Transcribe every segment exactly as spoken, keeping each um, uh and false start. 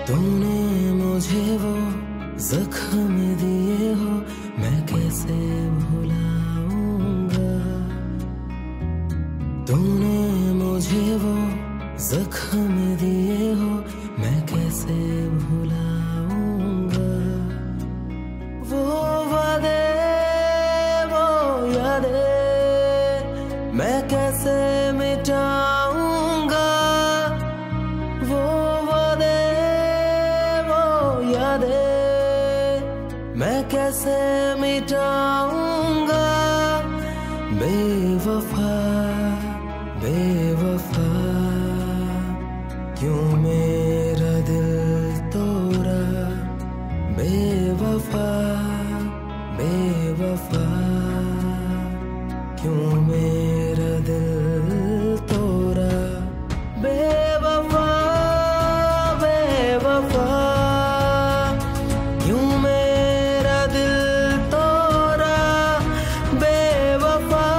तूने मुझे वो जख्म दिए हो, मैं कैसे भुलाऊंगा। तूने मुझे वो जख्म दिए हो, मैं कैसे भुलाऊंगा। वो वादे वो यादें मैं कैसे मिटाऊंगा। वो वादे वो यादें मैं कैसे मिटाऊंगा। बेवफा बेवफा क्यों मेरा दिल तोड़ा। बेवफा बेवफा क्यों मेरा दिल तोड़ा। बेवफा बेवफा क्यों मेरा दिल तोड़ा। बेवफा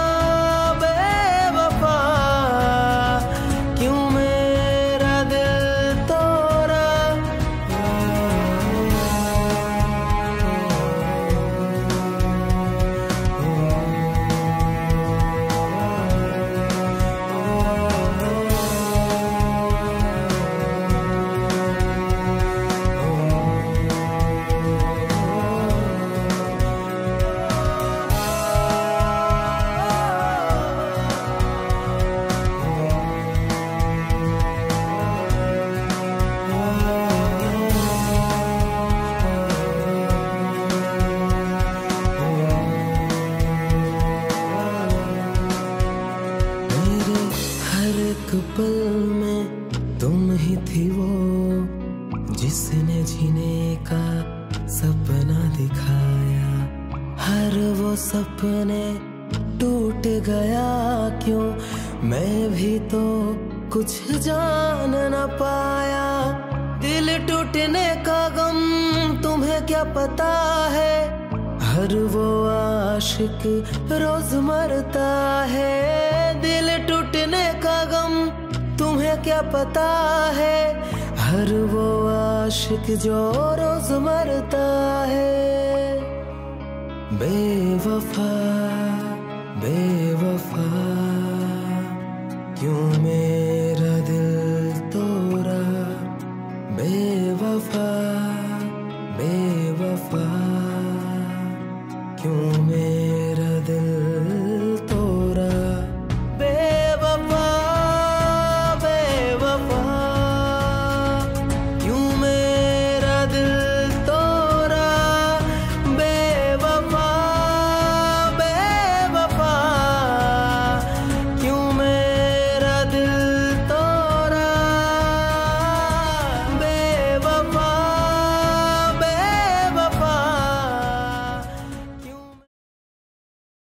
बेवफा क्यों मेरा दिल तोड़ा। मेरे हर एक पल में तुम ही थी वो, जिसने जीने का सपना दिखाया। हर वो सपने टूट गया क्यों, मैं भी तो कुछ जान न पाया। दिल टूटने का गम तुम्हें क्या पता है, हर वो आशिक रोज मरता है। दिल टूटने का गम तुम्हें क्या पता है, हर वो आशिक जो रोज मरता है। बेवफा बेवफा क्यों मेरा दिल तोड़ा। बेवफा